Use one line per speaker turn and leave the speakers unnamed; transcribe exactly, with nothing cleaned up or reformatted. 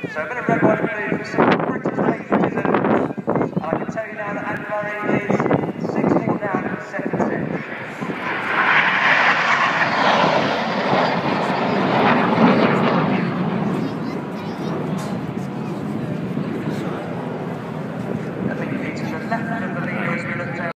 So a bit of red, white and blue for some British patriotism. And I can tell you now that Anne Murray is